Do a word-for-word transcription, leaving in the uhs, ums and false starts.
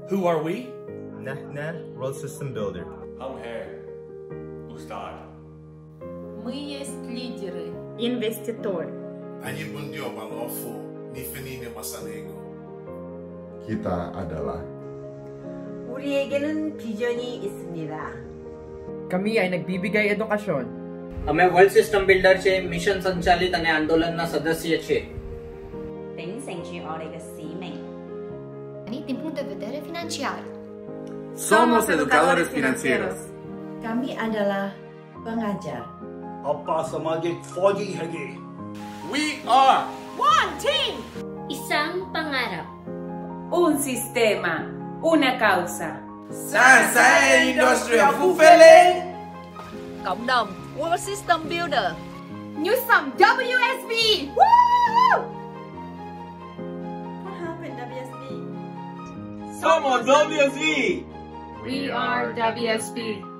Who are we? Nahna World System Builder. हम हैं उस्ताद. Мы есть лидеры. Investitori. Anyị bụ ndị ọgbalaọfụ n'ife niile gbasara ego. Kita adalah. 우리에게는 비전이 있습니다. Kami ay nagbibigay edukasyon. અમે world system builder છે, mission સંચાલિત અને આંદોલનના સદસ્ય છે. 秉承住我哋嘅使命。 Din punct de vedere financiar. Somos educadores financieros. Kami adalah pengajar. Apa samagik fogi hagi. We are One team. Isang pangarap. Un sistema. Una causa. Sansai Industrial Fulfilling. Cộng đồng World System Builder. New Sum W F G. Woo! What happened W F G? Somos W F G. We are W F G.